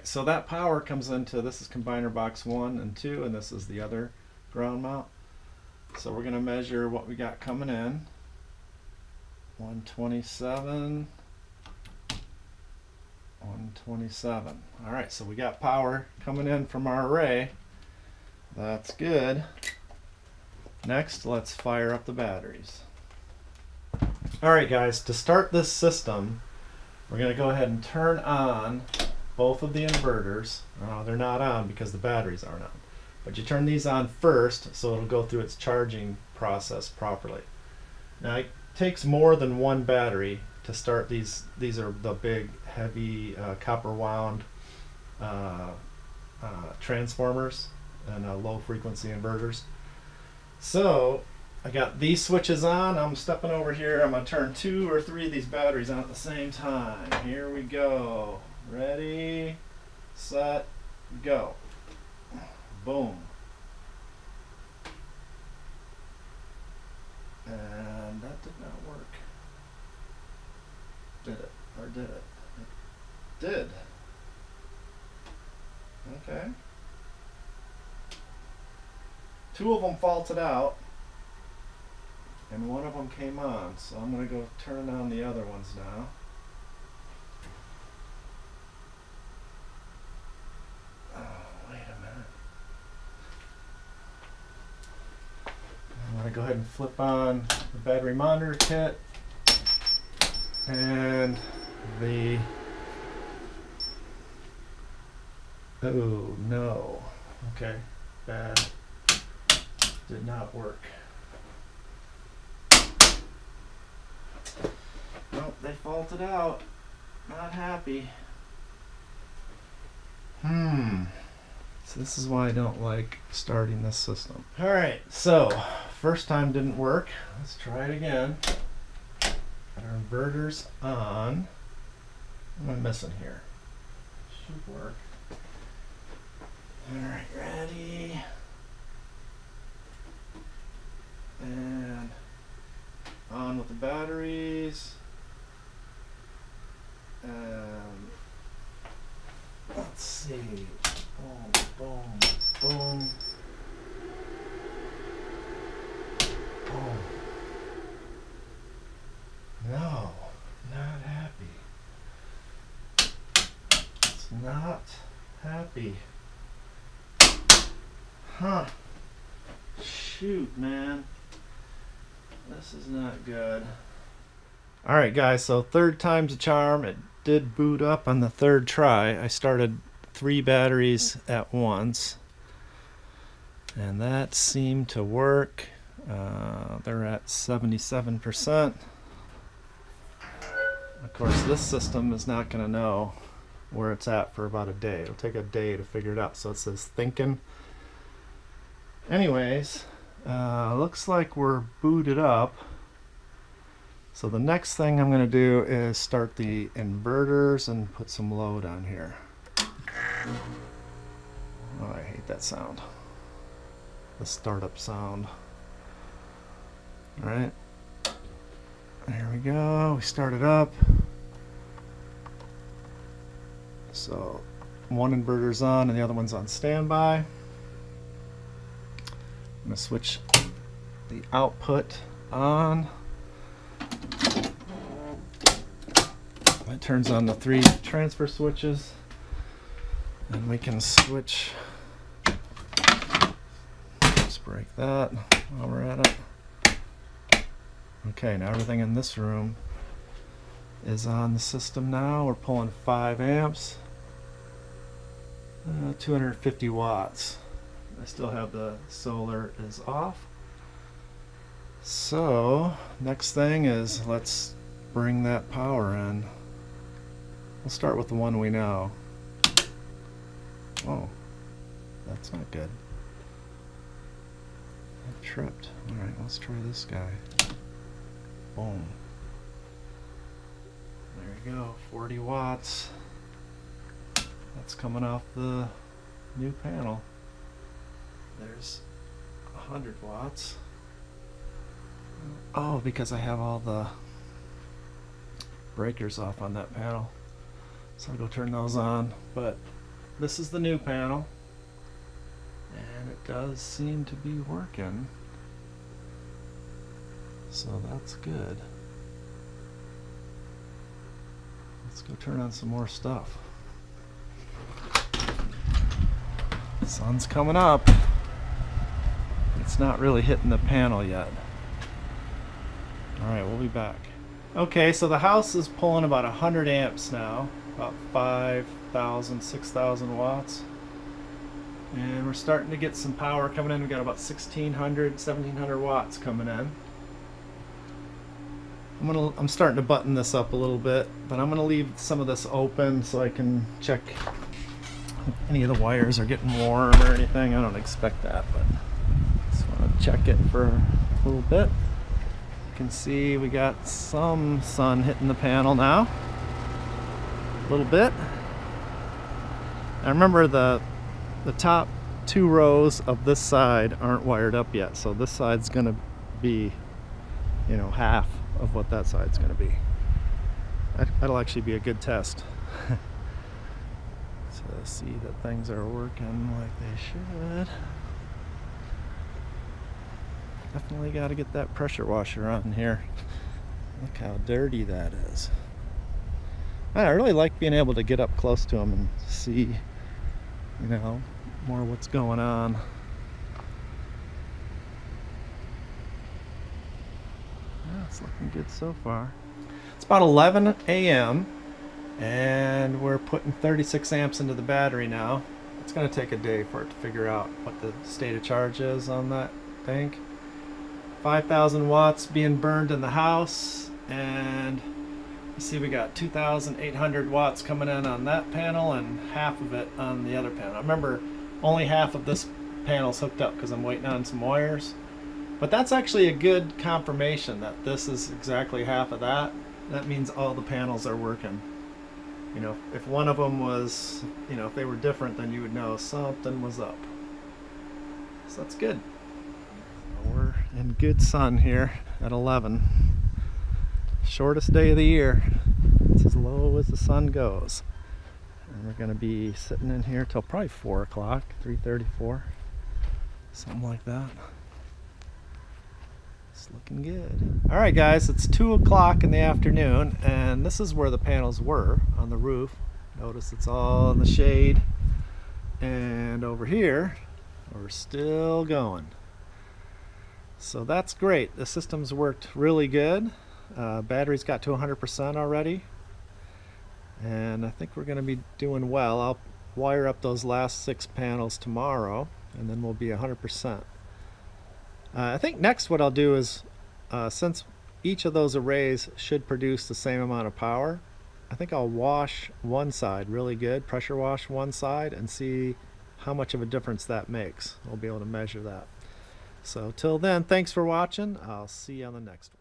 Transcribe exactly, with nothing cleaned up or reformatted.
so that power comes into, this is combiner box one and two, and this is the other ground mount. So we're going to measure what we got coming in. one twenty-seven, one twenty-seven. All right, so we got power coming in from our array. That's good. Next, let's fire up the batteries. All right, guys, to start this system, we're going to go ahead and turn on both of the inverters. Oh, they're not on because the batteries aren't on. But you turn these on first so it'll go through its charging process properly. Now, it takes more than one battery to start these. These are the big, heavy, uh, copper wound uh, uh, transformers and uh, low frequency inverters. So I got these switches on. I'm stepping over here. I'm going to turn two or three of these batteries on at the same time. Here we go. Ready, set, go. Boom. And that did not work. Did it? Or did it? It did. Okay. Two of them faulted out, and one of them came on. So I'm going to go turn on the other ones now. I'm going to go ahead and flip on the battery monitor kit and the, oh no, okay, bad, did not work. Nope, they faulted out, not happy. Hmm. So this is why I don't like starting this system. All right, so first time didn't work. Let's try it again. Got our inverters on. What am I missing here? Should work. All right, ready. And on with the batteries. And let's see. Boom, boom, boom. Boom. No, not happy. It's not happy. Huh. Shoot, man. This is not good. Alright, guys, so third time's a charm. It did boot up on the third try. I started three batteries at once, and that seemed to work. Uh, they're at seventy-seven percent. Of course, this system is not going to know where it's at for about a day. It'll take a day to figure it out. So it says thinking. Anyways, uh, looks like we're booted up. So the next thing I'm going to do is start the inverters and put some load on here. Oh, I hate that sound. The startup sound. Alright. There we go. We started up. So one inverter's on and the other one's on standby. I'm going to switch the output on. That turns on the three transfer switches. And we can switch. Let's break that while we're at it. Okay, now everything in this room is on the system now. We're pulling five amps, uh, two hundred fifty watts. I still have the solar is off. So next thing is let's bring that power in. We'll start with the one we know. Oh, that's not good. I tripped. Alright, let's try this guy. Boom. There you go, forty watts. That's coming off the new panel. There's one hundred watts. Oh, because I have all the breakers off on that panel. So I'll go turn those on, but this is the new panel, and it does seem to be working, so that's good. Let's go turn on some more stuff. The sun's coming up. It's not really hitting the panel yet. Alright, we'll be back. Okay, so the house is pulling about one hundred amps now, about five thousand, six thousand watts. And we're starting to get some power coming in. We got about sixteen hundred, seventeen hundred watts coming in. I'm gonna I'm starting to button this up a little bit, but I'm gonna leave some of this open so I can check if any of the wires are getting warm or anything. I don't expect that, but just want to check it for a little bit. You can see we got some sun hitting the panel now, a little bit. Now remember, the the top two rows of this side aren't wired up yet, so this side's gonna be, you know, half of what that side's gonna be. That, that'll actually be a good test to see that things are working like they should. Definitely got to get that pressure washer on here. Look how dirty that is. I really like being able to get up close to them and see, you know, more what's going on. Yeah, it's looking good so far. It's about eleven A M and we're putting thirty-six amps into the battery now. It's going to take a day for it to figure out what the state of charge is on that tank. five thousand watts being burned in the house, and you see we got two thousand eight hundred watts coming in on that panel and half of it on the other panel. Remember, only half of this panel's hooked up because I'm waiting on some wires. But that's actually a good confirmation that this is exactly half of that. That means all the panels are working. You know, if one of them was, you know, if they were different, then you would know something was up. So that's good. We're in good sun here at eleven. Shortest day of the year. It's as low as the sun goes. And we're going to be sitting in here till probably four o'clock, three thirty-four, something like that. It's looking good. Alright guys, it's two o'clock in the afternoon, and this is where the panels were on the roof. Notice it's all in the shade. And over here, we're still going. So that's great. The system's worked really good. Uh, battery's got to one hundred percent already. And I think we're going to be doing well. I'll wire up those last six panels tomorrow, and then we'll be one hundred percent. Uh, I think next what I'll do is, uh, since each of those arrays should produce the same amount of power, I think I'll wash one side really good, pressure wash one side, and see how much of a difference that makes. We'll be able to measure that. So till then, thanks for watching. I'll see you on the next one.